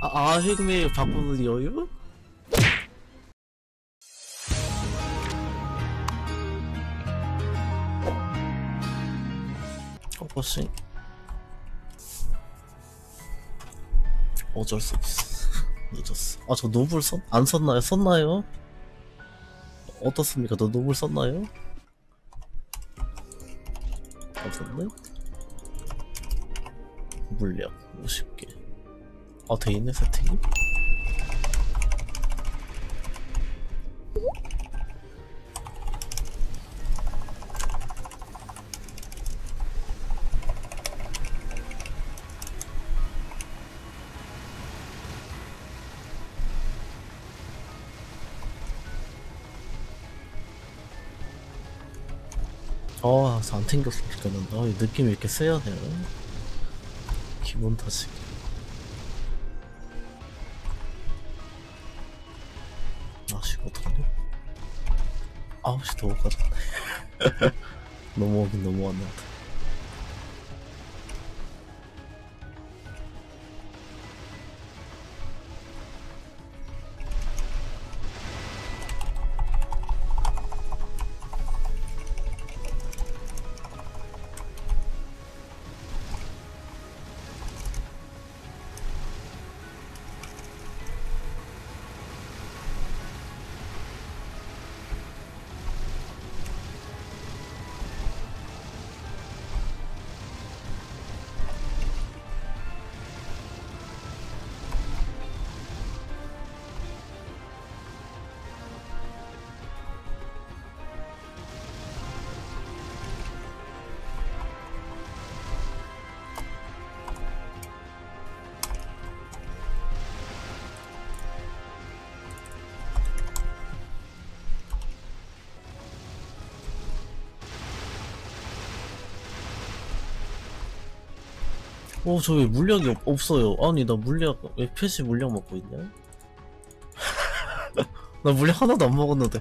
아식미 바꾸는 여유? 포커싱 어쩔 수 없어. 늦었어. 아, 저 노블 안 썼나요? 썼나요? 어떻습니까? 너 노블 썼나요? 안 썼네? 물약 50개. 아, 돼있네 세팅이? 안 튕겼으면 좋겠는데. 이 느낌이 이렇게 세야 돼요. 기분 탓이게. 아씨, 어떡하냐? 9시 더 오가다. 넘어오긴 넘어왔는데. 저 왜 물약이 없어요? 아니, 나 물약, 왜 패시 물약 먹고 있냐? 나 물약 하나도 안 먹었는데.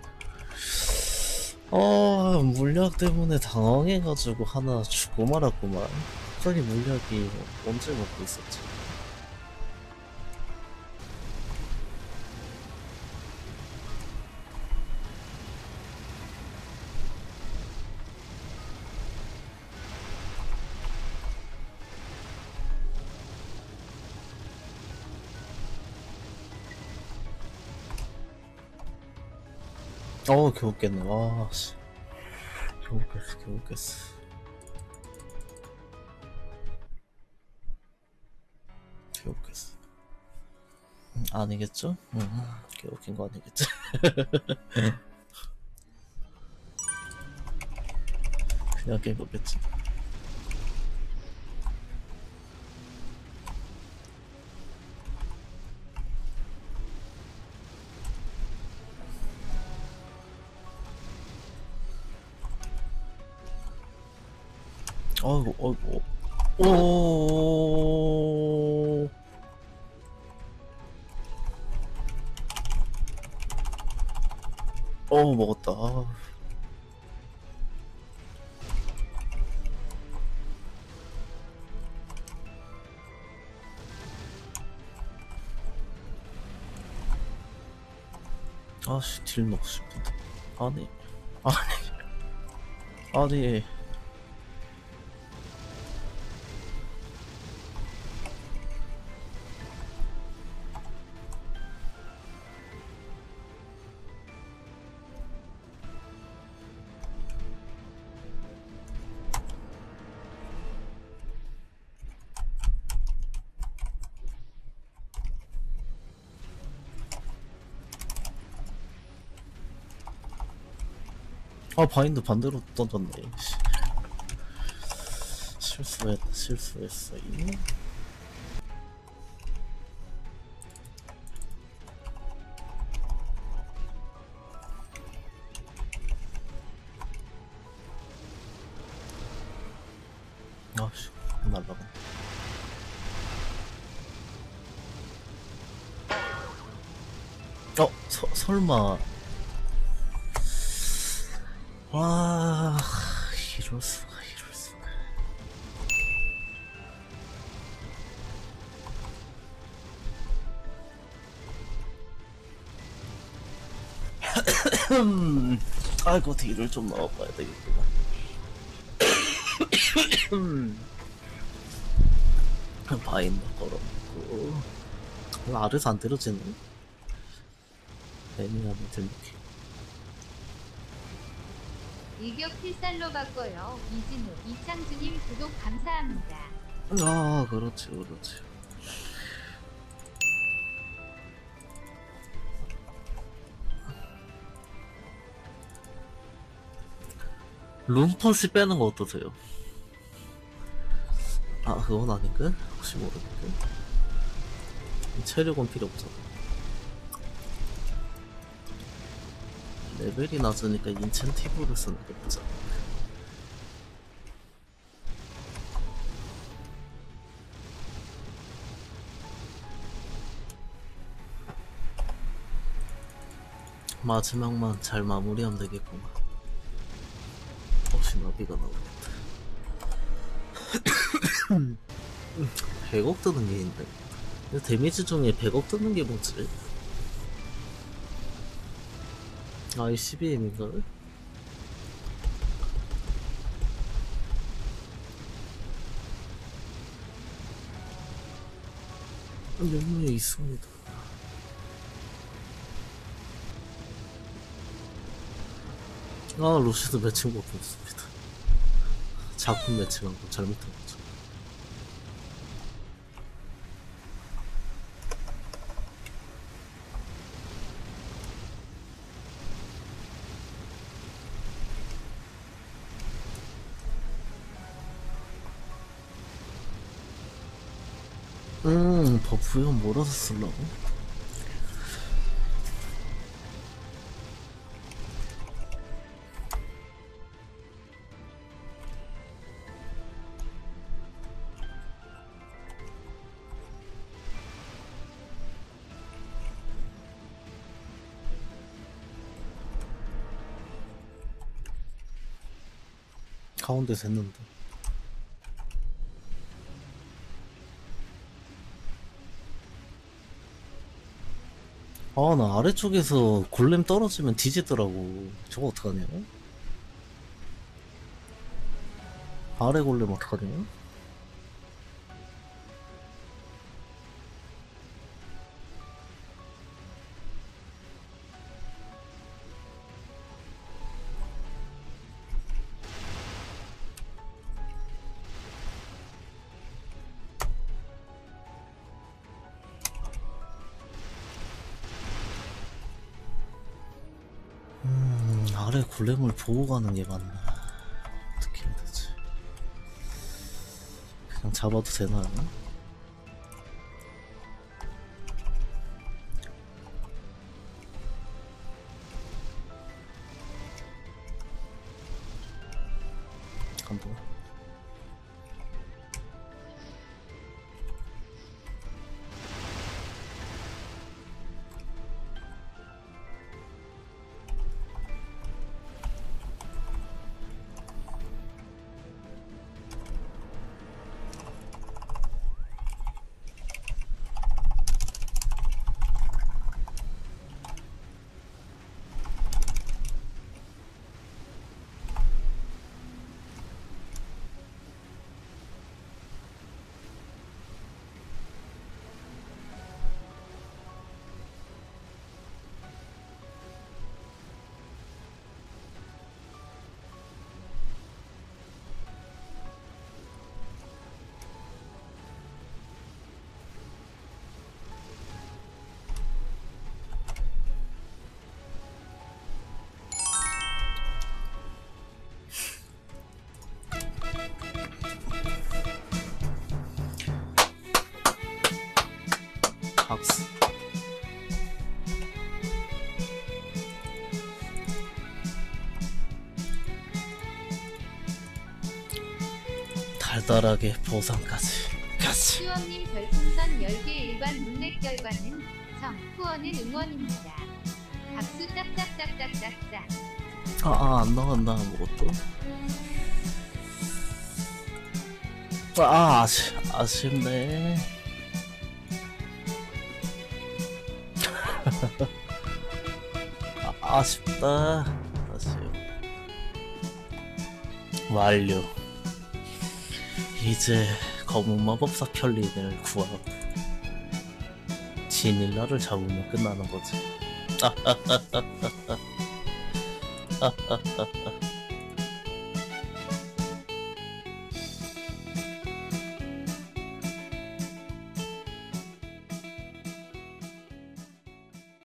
물약 때문에 당황해가지고 하나 주고 말았구만. 갑자기 물약이 언제 먹고 있었지? 겨우 깼네. 씨. 겨우 깼어. 겨우 깼어. 아니겠죠? 겨우 깬 거 아니겠지? 그냥 깬 거겠지. 어이구, 먹었다. 아씨, 딜 넣고 싶은데. 아니. 바인드 반대로 던졌네. 실수했어. 아씨, 날라가. 설마. 와, 이럴 수가. 아이고 딜을 좀 넣어봐야 되겠구나. 바인더 걸어놓고 아래서 안 때려지네. 애니하면 들리게. 일격 필살로 바꿔요. 이진우, 이창주님 구독 감사합니다. 아 그렇지 그렇지. 룸펀치 빼는 거 어떠세요? 아 그건 아닌가? 혹시 모르니까 체력은 필요 없잖아. 레벨이 낮으니까 인챈티브를 쓰는 게 맞아. 마지막만 잘 마무리하면 되겠구만. 혹시 나비가 나오겠다. 100억 뜨는 게 있는데 데미지 중에 100억 뜨는 게 뭐지? 아, 이 12M인가? 메모에 있습니다. 아, 루시드 매칭 못했습니다. 작품 매칭한 거 잘못한 거죠. 버프용 몰아서 쓰려고? 가운데서 했는데. 아, 나 아래쪽에서 골렘 떨어지면 뒤지더라고. 저거 어떡하냐? 아래 골렘 어떡하냐? 아래 골렘을 보고 가는 게 맞나? 어떻게 해야 되지? 그냥 잡아도 되나요? 한번. 박스. 달달하게 보상까지. 가지. 수원님 별풍선 10개 일반 룰렛 결과는 정, 후원은 응원입니다. 박수 짝짝짝짝짝짝. 안 나간다 아무것도. 아쉽네. 아쉽다. 아쉬워. 완료. 이제 검은 마법사 켈린을 구하고 지닐라를 잡으면 끝나는 거지.